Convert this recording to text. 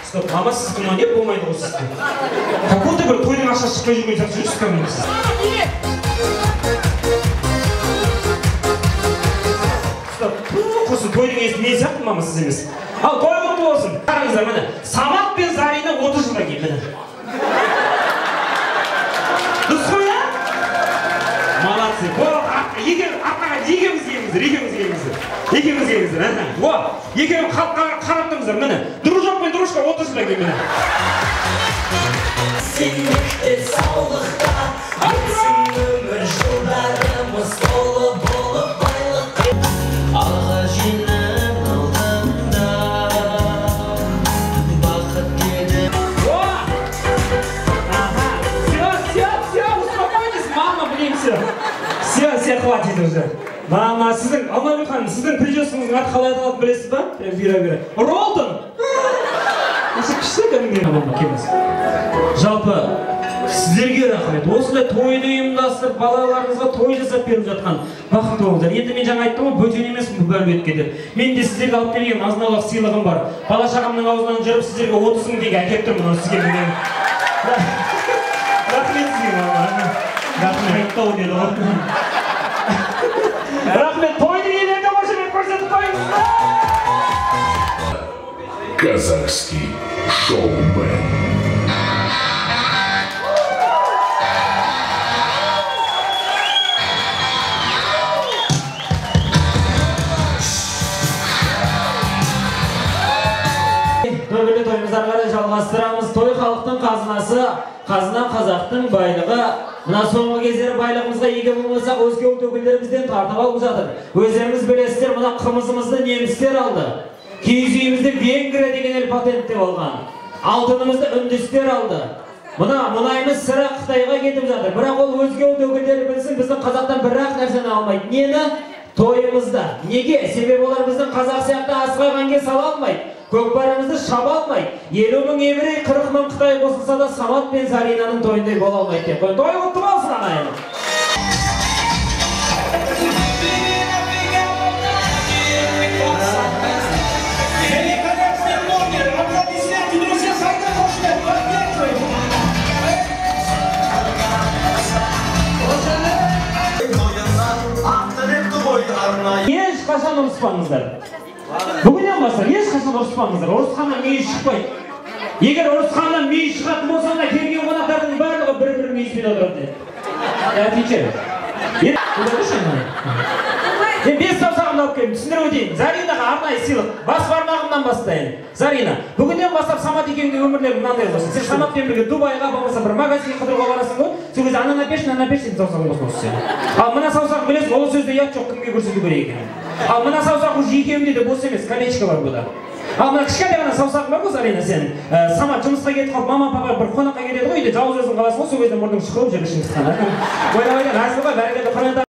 Стоп, мама сіз күнә не болмайды ғой сізді. Какой-то бір тойдың ақшасы шықпай жүрген сияқты жүрсіз кәдімгі сіз. Стоп, осы тойдың иесі мен сияқты мама сіз емес. Ал той құтты болсын. Қараңыздар міне, Самат пен Зарина 30 жылға кейін міне. Дұрыс қой да? Молодцы. Екеуі артаға екеуіміз келіңіздер. Екеуі халыққа қарап тұрыңыздар міне. Дружок пен дружка 30 жылға кейін міне. Сенікте саулықта, өтсін өмір жылдарымыз толы болып байлыққа. Алға жинап алдымда, бақыт деді. Все, успокойтесь, мама, блин, все, хватит уже. Мама, сіздің, Алмагүл ханым, сіздің прическаңыздың аты қалай аталатынын білесіз ба? Бюро. Ролтон! Осы күшті кәдімгі мама келмес. Жалпы, сіздерге рахмет. Осындай тойды ұйымдастырып, балаларыңызға той жасап беріп жатқан бақытты болыңыздар. Енді мен жаңа айттым ғой, бөтен емес бұл бөлбеткендер. Мен де сіздерге алып берген азын-аулақ сыйлығым бар. Бала шағамның аузынан жүріп, сіздерге 30 мың теңге әкеліп тұрмын сізге берген. Рахмет сізге, мама. Рахмет, тойды елерде қошемет көрсетіп қойыңыздар. Казахский шоумен. Тойгүлі тойымыздан қарай жалғастырамыз. Той халықтың қазынасы, қазына қазақтың байлығы. Мына соңғы кездері байлығымызға еге болмасақ, өзге ұлт өкілдерімізден тартып алып жатыр. Өздеріңіз білесіздер, мына қымызымызды немістер алды. Киіз үйімізді Венгрия деген ел патенттеп алған. Алтынымызды үндістер алды. Мына мұнайымыз сірә Қытайға кетіп жатыр. Бірақ ол өзге ұлт өкілдері білсін, біздің қазақтан бір-ақ нәрсені алмайды. Нені? Тойымызда. Неге? Себебі олар біздің қазақ сияқты асқайғанге сала алмайды. Көкпарымызды шаба алмайды. 50 мың еврей, 40 мың Қытай қосылса да Самат пен Заринаның тойындай бола алмайды деп қойын. Той құтты болсын ағайын. Ешқашан ұрыспаңыздар. Бүгіннен бастап ешқашан ұрыспаңыздар. Ұрысқаннан мейіз шықпайды. Егер ұрысқаннан мейіз шығатын болса, келген қонақтардың барлығы бір-бір мейізбен отырады. Отвечаю. Мен 5 саусағымды алып келдім, түсіндіріп өтейін. Заринаға арнайы сыйлық. Бас бармағымнан бастайын. Зарина, бүгіннен бастап Самат екеуіңнің өмірлері мынандай болсын. Сен Саматпен бірге Дубайға болмаса бір магазин қыдыруға барасың ғой. Сол кезде ана напеш, сен саусағың болсын осы сен. Ал мына саусақ білесің, ол сөзде ұят жоқ, кімге көрсету керек екен. Ал мына саусақ уже екеуінде де бос емес, колечко бар бұда. Ал мына кішкентай ғана саусағың бар ғой, Зарина, сен. Самат жұмысқа кетіп қалып, мама папа бір қонаққа келеді ғой, үйде жалғыз өзің қаласың ғой, сол кезде мұрның шықылып жүр ішің шыққан. Ойлап айтады, әзіл ғой, бәрекелді құрметті